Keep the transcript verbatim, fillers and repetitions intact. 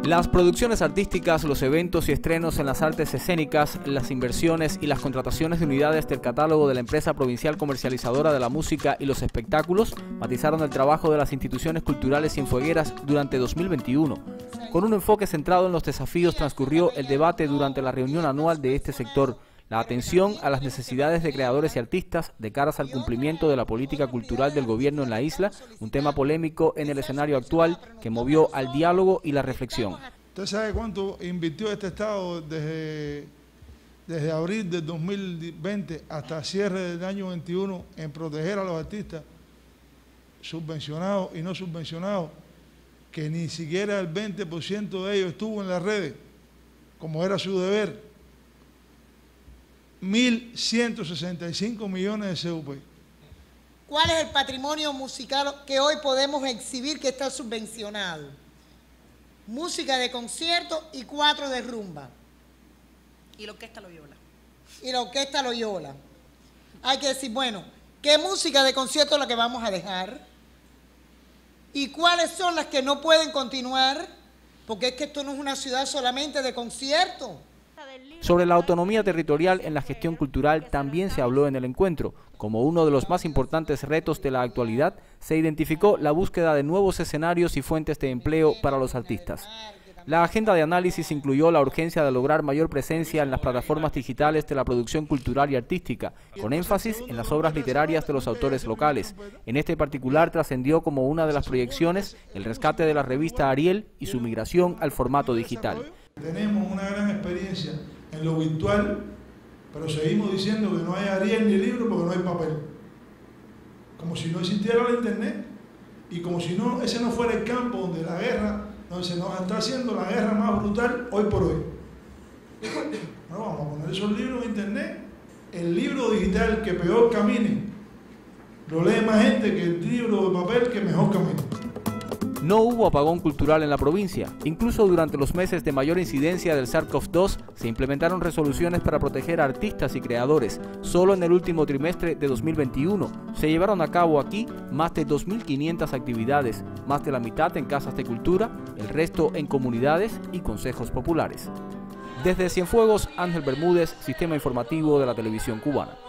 Las producciones artísticas, los eventos y estrenos en las artes escénicas, las inversiones y las contrataciones de unidades del catálogo de la empresa provincial comercializadora de la música y los espectáculos matizaron el trabajo de las instituciones culturales cienfuegueras durante dos mil veintiuno. Con un enfoque centrado en los desafíos transcurrió el debate durante la reunión anual de este sector, la atención a las necesidades de creadores y artistas de caras al cumplimiento de la política cultural del gobierno en la isla, un tema polémico en el escenario actual que movió al diálogo y la reflexión. ¿Usted sabe cuánto invirtió este Estado desde, desde abril del dos mil veinte hasta cierre del año veintiuno en proteger a los artistas subvencionados y no subvencionados, que ni siquiera el veinte por ciento de ellos estuvo en las redes, como era su deber? mil ciento sesenta y cinco millones de C U P. ¿Cuál es el patrimonio musical que hoy podemos exhibir que está subvencionado? Música de concierto y cuatro de rumba. Y la Orquesta Loyola. Y la Orquesta Loyola. Hay que decir, bueno, ¿qué música de concierto es la que vamos a dejar? ¿Y cuáles son las que no pueden continuar? Porque es que esto no es una ciudad solamente de conciertos. Sobre la autonomía territorial en la gestión cultural también se habló en el encuentro. Como uno de los más importantes retos de la actualidad, se identificó la búsqueda de nuevos escenarios y fuentes de empleo para los artistas. La agenda de análisis incluyó la urgencia de lograr mayor presencia en las plataformas digitales de la producción cultural y artística, con énfasis en las obras literarias de los autores locales. En este particular trascendió como una de las proyecciones el rescate de la revista Ariel y su migración al formato digital. Tenemos una gran experiencia en lo virtual, pero seguimos diciendo que no hay Ariel ni libro porque no hay papel. Como si no existiera la internet y como si no ese no fuera el campo donde la guerra, donde se nos está haciendo la guerra más brutal hoy por hoy. Bueno, vamos a poner esos libros en internet. El libro digital que peor camine lo lee más gente que el libro de papel que mejor camine. No hubo apagón cultural en la provincia. Incluso durante los meses de mayor incidencia del SARS CoV dos se implementaron resoluciones para proteger a artistas y creadores. Solo en el último trimestre de dos mil veintiuno se llevaron a cabo aquí más de dos mil quinientas actividades, más de la mitad en casas de cultura, el resto en comunidades y consejos populares. Desde Cienfuegos, Ángel Bermúdez, Sistema Informativo de la Televisión Cubana.